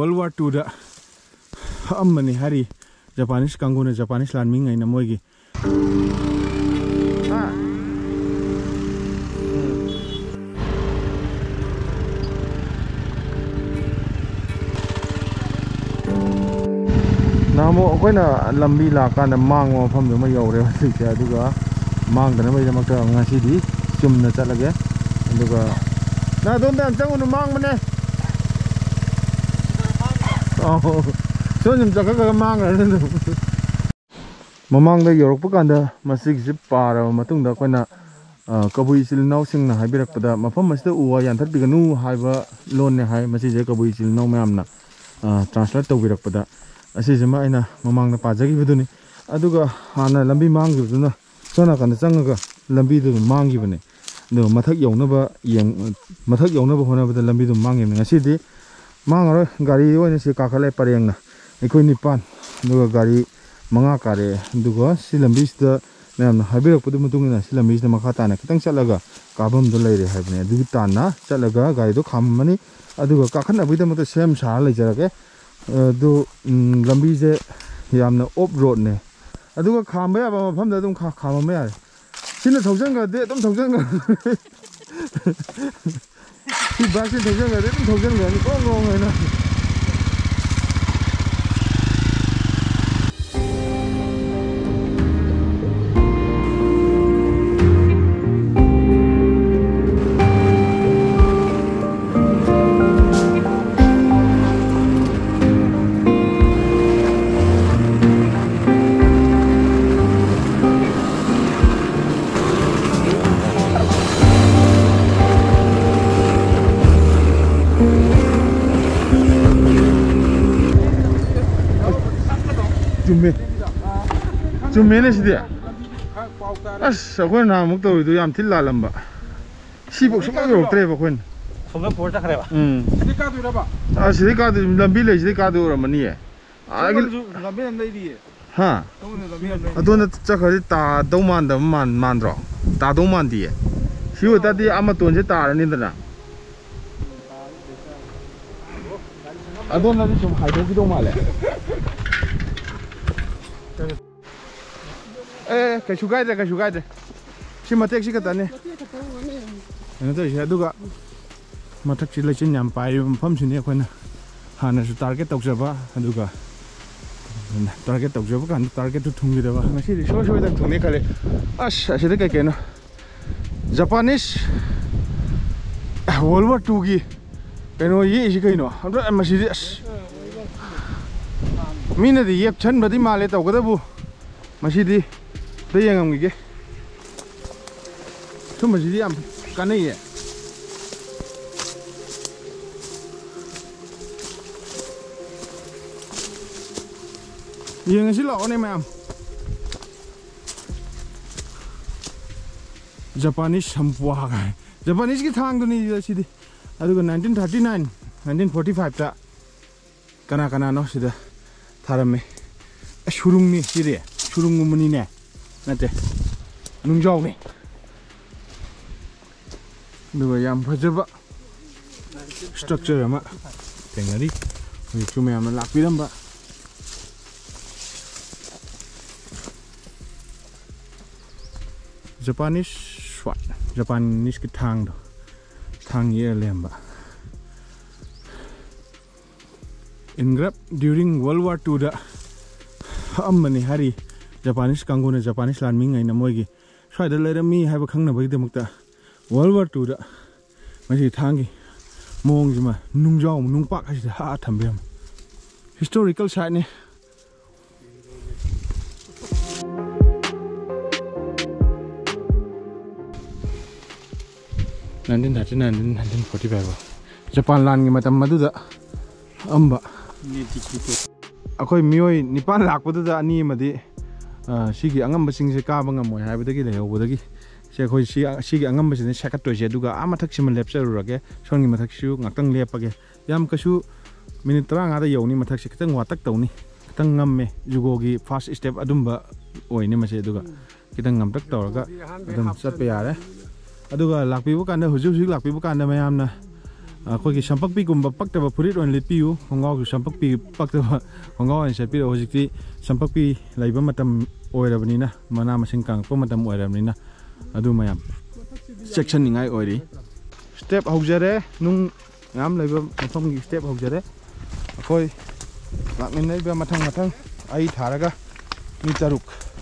World War II da amani hari Japanese kanguna Japanese land ming na moigi namo akoina lambi la kana mang mafam de ma yore sikya aduga mang dana mai jamak ta ngasi di chumna chalage aduga na don dan changu mang mane oh so nim jaka mang na mamang da yorok pakanda masig jip para matung da koina kabui sil nau sing na haibirak pada mafam masda uwa yan that biganu haiba lon ne hai masi je kabui sil nau mayam na translate to birak pada asi jama aina mamang na pajagi biduni aduga hana lambi mang gibuna sona kan changaga lambi du mang gibane no mathak yongna ba yang mathak yongna ba hona ba lambi du mang yeng ngasi di mang aro gari oina si ka khale pareng na ekoi nipan aduga gari manga kare aduga si lambi sta nam habirak pudu mutung na si lambi sta makha ta na kitang chalaga kabam du leire haibne adugi ta na chalaga gari do khammani aduga ka khana bida mata sem sa leijarage do lambi je yamna off road ne aduga khamba ya ba mafam da dum khama ya sina thojang ga de dum thojang ga si ba sin thojang ga de dum thojang ga ni ko ngong ai na 좀 매네시대. 아싸, 그건 나 먹더라도 얌 틸랄람바. 시복 숨하게 없더래 봐, 그건. 손가 보자 그래 봐. 시리카도 이래 봐. 아, 시리카도 람빌레 시리카도 오라마니에. 아, 이게 람빌 내리에. 하. 아도나 짜가리 다 도만다 만만드로. 다 도만디에. 시오다디 아마 돈제 따라니더라. 아도나도 좀 하이도기도 말래. cái chú gai đây xin mà tiếc xin cái tận này nó tới sẽ đúng ạ mà thật chỉ là trên nhảm bài phẩm xin này quên hà này target tàu giờ ba đúng ạ target tàu giờ ba kan target tu thùng gì đó ba mà xin số số đang thùng này cái à sẽ cái cái nó Japanese World War II gì cái nó gì cái nó không biết mà xin mình là đi ép chân mà đi mà lấy tàu cái đó bu mà xin đi đây yang ngam gige so ma jidi am kanai ye yang si lo ne ma am Japanese sampua ga Japanese ki thang du ni si di adu 1939 1945 ta kana no sida tharame shurung ni si re shurung muni ne nate nungjau ni duga yam phajaba structure ama tengari hui chume ama lakpiram ba Japanese swat Japanese ki thang ye lemba ingrap during World War II da amani hari Japanese kanguna Japanese land ming na moigi swai da lera mi haiba khangna bai demukta World War II da masi thangi mong jima nungjau nungpak ha ha thambem historical site ne Nanti 1945 Japan land ngi matam madu da amba akoi mioi nipan lakpadu da ani madi sigi angam basing se ka bangam moi haibadagi lehobodagi se khoi sigi angam basine shakat toje duga amathak sim lepser rage songi mathak su ngaktang lepage yam kasu minute 30 da yoni mathak se kitang watak tawni kitang ngamme jugogi first step adumba oine mase duga kitang ngam tak tawraga adum satpe yare aduga lakpibu kanda hujusik lakpibu kanda mayamna ꯑꯩꯈꯣꯏꯒꯤ ꯁꯝꯄꯛꯄꯤꯒꯨꯝꯕ ꯄꯛꯇꯕ ꯐꯨꯔꯤꯠ ꯑꯣꯏꯅ ꯂꯤꯠꯄꯤꯌꯨ ꯈꯣꯡꯒ꯭ꯔꯥꯎꯁꯨ ꯁꯝꯄꯛꯄꯤ ꯄꯛꯇꯕ ꯈꯣꯡꯒ꯭ꯔꯥꯎ ꯑꯣꯏꯅ ꯁꯦꯠꯄꯤꯔꯛꯑꯣ ꯍꯧꯖꯤꯛꯇꯤ ꯁꯝꯄꯛꯄꯤ ꯂꯩꯕ ꯃꯇꯝ ꯑꯣꯏꯔꯕꯅꯤꯅ ꯃꯅꯥ ꯃꯁꯤꯡ ꯀꯪꯉꯛꯄ ꯃꯇꯝ ꯑꯣꯏꯔꯕꯅꯤꯅ ꯑꯗꯨ ꯃꯌꯥꯝ ꯆꯦꯛꯁꯤꯟꯅꯤꯡꯉꯥꯏ ꯑꯣꯏꯔꯤ ꯁ꯭ꯇꯦꯞ ꯍꯧꯖꯔꯦ ꯅꯨꯡ ꯃꯌꯥꯝ ꯂꯩꯕ ꯃꯐꯝꯒꯤ ꯁ꯭ꯇꯦꯞ ꯍꯧꯖꯔꯦ ꯑꯩꯈꯣꯏ ꯂꯥꯛꯃꯤꯟꯅꯔꯤꯕ ꯃꯊꯪ ꯑꯩ ꯊꯥꯔꯒ ꯃꯤ 6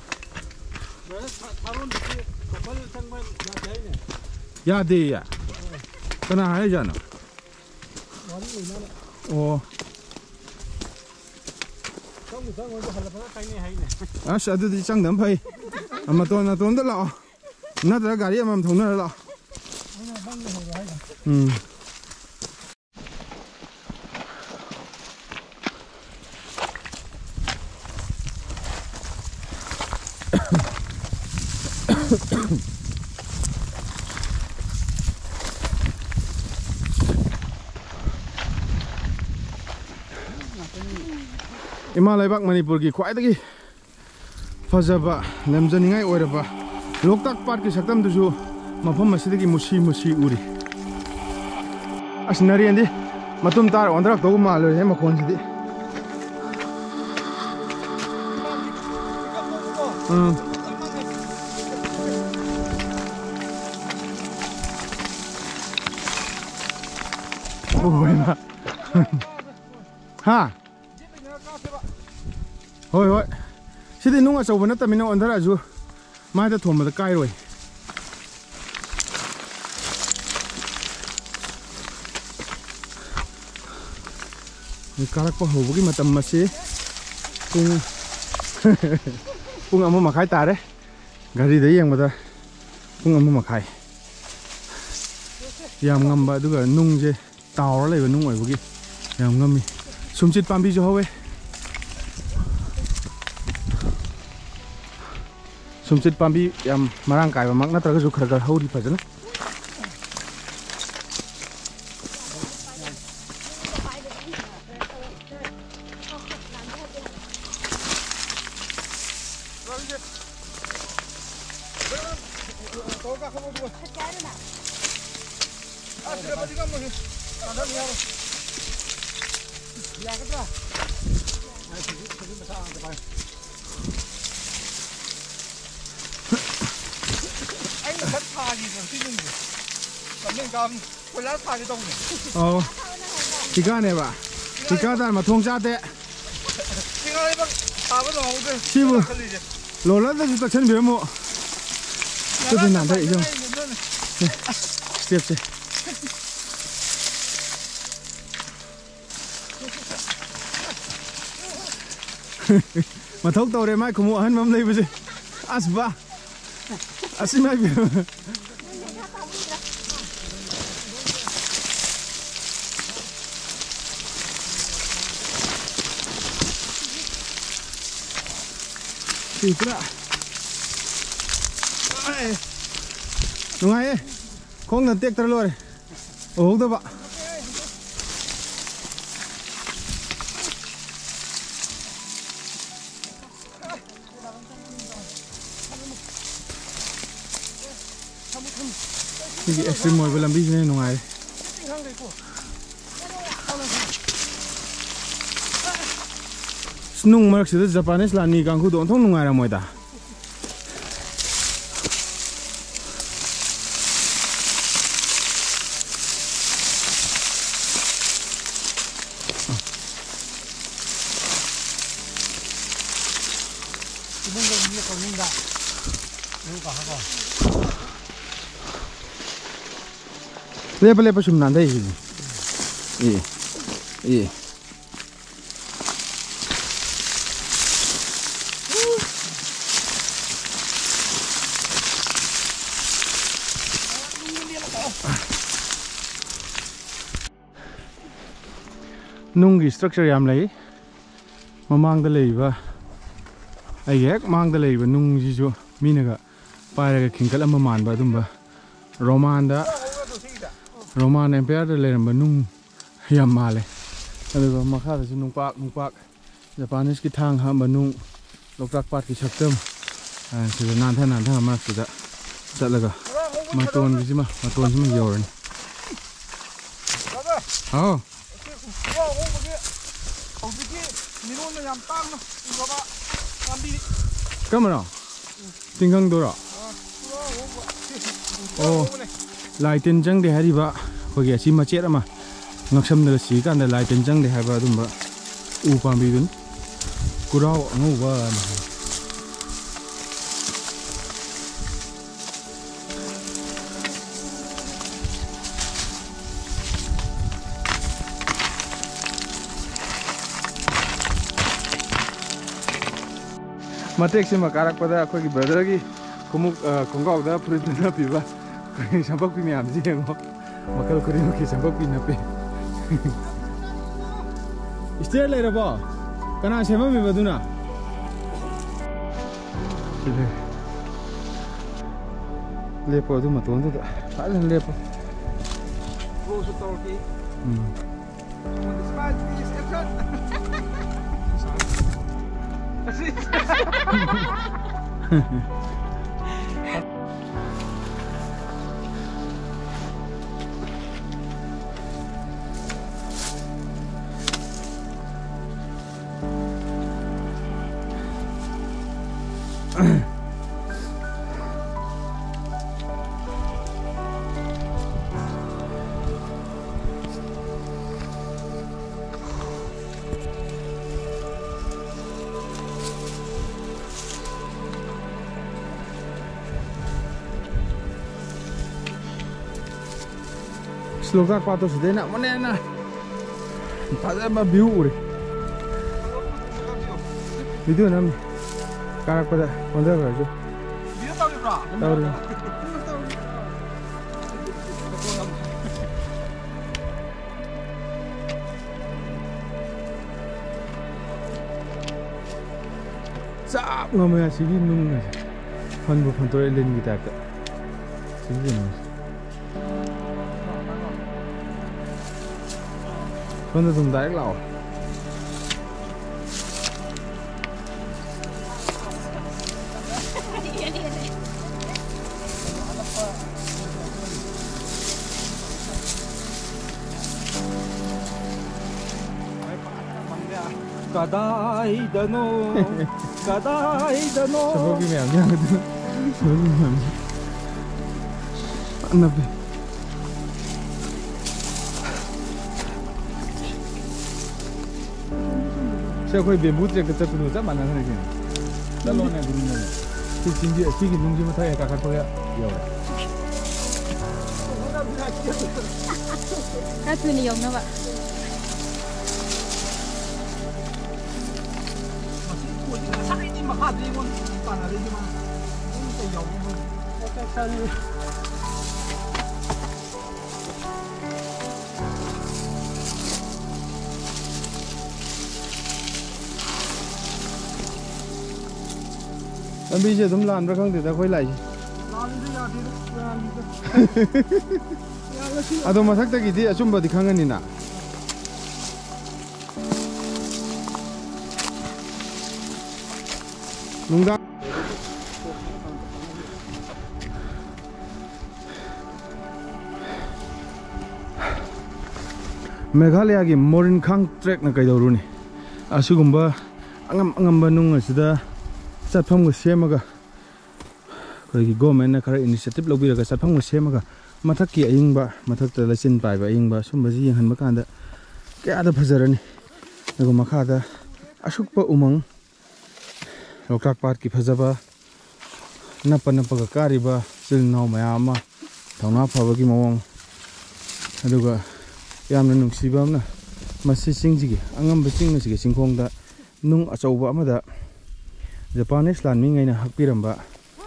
ꯌꯥꯗꯦ ꯀꯅꯥ ꯍꯥꯏꯖꯥꯠꯅꯣ ꯑꯣ ꯑꯁ ꯑꯗꯨꯗꯤ ꯆꯪꯗꯕ ꯐꯩ ꯃꯇꯣꯟꯗ ꯂꯥꯛꯑꯣ ꯅꯠꯇ꯭ꯔꯒ ꯒꯥꯔꯤ ꯑꯃꯃꯝ ꯊꯧꯅꯔ ꯂꯥꯛꯑꯣ ꯏꯃꯥ ꯂꯩꯕꯥꯛ ꯃꯅꯤꯄꯨꯔꯒꯤ ꯈ꯭ꯋꯥꯏꯗꯒꯤ ꯐꯖꯕ ꯂꯝꯖꯅꯤꯡꯉꯥꯏ ꯑꯣꯏꯔꯕ ꯂꯣꯛꯇꯥꯛ ꯄꯥꯠꯀꯤ ꯁꯛꯇꯝꯗꯨꯁꯨ ꯃꯐꯝ ꯑꯁꯤꯗꯒꯤ ꯃꯨꯁꯤ ꯎꯔꯤ ꯑꯁ ꯅꯔꯦꯟꯗꯤ ꯃꯇꯨꯝ ꯇꯥꯔ ꯑꯣꯟꯊꯔꯛꯇꯧꯕ ꯃꯥꯜꯂꯣꯏꯍꯦ ꯃꯈꯣꯟꯁꯤꯗꯤ ꯍꯥ ꯍꯣꯏ ꯁꯤꯗꯤ ꯅꯨꯡ ꯑꯆꯧꯕ ꯅꯠꯇꯕꯅꯤꯅ ꯑꯣꯟꯊꯔꯛꯑꯁꯨ ꯃꯥꯏꯗ ꯊꯣꯝꯕꯗ ꯀꯥꯏꯔꯣꯏ ꯀꯥꯔꯛꯄ ꯍꯧꯕꯒꯤ ꯃꯇꯝ ꯑꯁꯤ ꯄꯨꯡ 1:30 ꯇꯥꯔꯦ ꯒꯥꯔꯤꯗ ꯌꯦꯡꯕꯗ ꯄꯨꯡ 1:30 ꯌꯥꯝ ꯉꯝꯕ ꯑꯗꯨꯒ ꯅꯨꯡꯁꯦ ꯇꯥꯎꯔ ꯂꯩꯕ ꯅꯨꯡ ꯑꯣꯏꯕꯒꯤ ꯌꯥꯝ ꯉꯝꯃꯤ ꯁꯨꯝꯆꯤꯠ ꯄꯥꯝꯕꯤꯁꯨ ꯍꯧꯋꯦ ꯁꯨꯝꯆꯤꯠ ꯄꯥꯝꯕꯤ ꯌꯥꯝ ꯃꯔꯥꯡ ꯀꯥꯏꯕꯃꯛ ꯅꯠꯇ꯭ꯔꯒꯁꯨ ꯈꯔ ꯍꯧꯔꯤ ꯐꯖꯅ Oh, Tigane Tigada Matonjate Sibu Lola the Tachen Bemo Step Matok Tore Makumo and Mam Labor Asba Asimabi Nungai Kong na tek tra lore Oh da ba Ini extreme mobil lambi ni nungai Snung mark sida Japanese lani kangku don thong nungai ra moida Lepa sum nanda ini. Iya. Nungi structure yam lay. Mamang da lay Ayek mang da lay nung jijo minaga para kingkal amaman ba dumba Roman Empire da lay nung yam male. Aduga makha da nung pak Japanese ki thang ha nung Loktak Pat ki saktam sida nantha ma sida chatlaga maton jima yoran ꯍꯥꯎ ꯍꯧꯖꯤꯛꯀꯤ ꯃꯤꯔꯣꯟꯗ ꯌꯥꯝ ꯇꯥꯡꯅ ꯎꯔꯕ ꯂꯝꯕꯤ ꯀꯔꯝꯕꯅꯣ ꯇꯤꯡꯈꯪꯗꯨꯔꯣ ꯑꯣ ꯂꯥꯏ ꯇꯤꯟ ꯆꯪꯗꯦ ꯍꯥꯏꯔꯤꯕ ꯑꯩꯈꯣꯏꯒꯤ ꯑꯁꯤ ꯃꯆꯦꯠ ꯑꯃ ꯉꯛꯁꯝꯗꯒ ꯁꯤ ꯀꯥꯟꯗ ꯂꯥꯏ ꯇꯤꯟ ꯆꯪꯗꯦ ꯍꯥꯏꯕ ꯑꯗꯨꯝꯕ ꯎ ꯄꯥꯝꯕꯤꯗꯨꯅꯤ ꯀꯨꯔꯥꯎ ꯑꯉꯧꯕ ꯃꯇꯦꯛꯁꯤꯃ ꯀꯥꯔꯛꯄꯗ ꯑꯩꯈꯣꯏꯒꯤ ꯕ꯭ꯔꯗꯔꯒꯤ ꯈꯣꯡꯒꯥꯎꯗ ꯐꯨꯔꯤꯠꯇ ꯅꯞꯄꯤꯕ ꯑꯩꯈꯣꯏꯒꯤ ꯁꯝꯄꯛꯄꯤ ꯃꯌꯥꯝꯁꯤ ꯌꯦꯡꯉꯣ ꯃꯈꯜ ꯈꯨꯗꯤꯡꯃꯛꯀꯤ ꯁꯝꯄꯛꯄꯤ ꯅꯞꯄꯤ ꯏꯁꯇꯤꯌꯔ ꯂꯩꯔꯕꯣ ꯀꯅꯥ ꯁꯦꯝꯃꯝꯃꯤꯕꯗꯨꯅ ꯂꯦꯞꯄꯣ ꯑꯗꯨ ꯃꯇꯣꯟꯗꯨꯗ ꯐꯖꯅ ꯂꯦꯞꯄꯣ Lokat pato sedena mana pada view ure video nam karak pada konda berjo video tahu bro tahu sap ngamaya sigi nung fan bu fan tore len kita ka sigi nung Con dùng đáy lẩu Kadaidano Sabog yung mayam yan Sabog yung mayam Ano ba Siya ko'y bamboo trek at puno sa mana na rin. Dalawa na din na. Sige nung mo tayo kakapaya. Yo. Kato ni Yong na ba? Sakit din makadli mo para rin mo. Ano tayo mo? Kakasali. Lambi siya laan ra khang de da khoi lai. Ado masak ta gi di achumba di khangani na. Nungda Meghalaya gi Morin Khang trek na kaidoruni. Asugumba angamba nung asida Satpam semaga koi government na khara initiative lobiraga satpam semaga mathakki ayingba mathakta lachin paiba ayingba sumbaji yenghanba kanda kya da phajarani ago makhada asukpa umang Loktak Park ki phajaba napa kariba silnaw mayama thawna phabagi mawang aduga yamna nungsiba amna masi singjigi angamba singna sige singkhongda nung achauba amada Japanese landing ngaina hakpiramba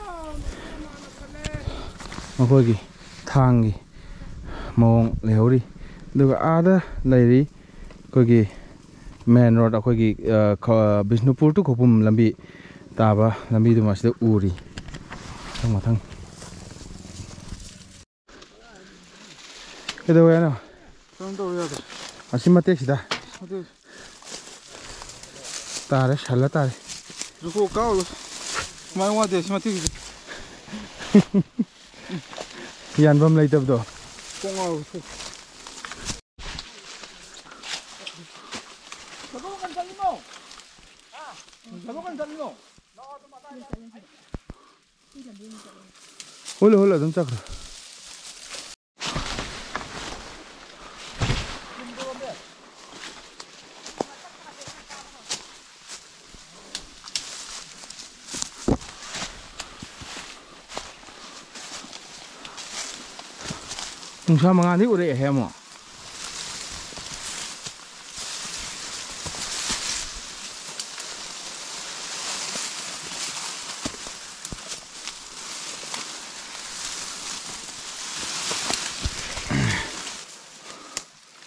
makogi thangi mawong lehori duga ada lairi kogi main road akogi Bishnupur to Khopum lambi taba lambi du masda uri mathang edo yana asima texida tare shala tare Ruko kau lu, mai wa de sima tiki. Yan bam lai tab do. Kong au. ꯊꯕꯛ ꯀꯟ ꯆꯠꯂꯤꯅꯣ ꯍꯨꯜꯂ ꯑꯗꯨꯝ ꯆꯠꯈ꯭ꯔꯦ ꯅꯨꯡꯁꯥ ꯃꯉꯥꯜꯗꯤ ꯎꯔꯛꯑꯦꯍꯦ ꯑꯃꯨꯛ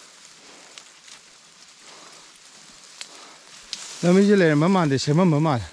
ꯂꯝꯕꯤꯁꯦ ꯂꯩꯔꯝꯕ ꯃꯥꯟꯗꯦ ꯁꯦꯝꯃꯝꯕ ꯃꯥꯜꯂꯦ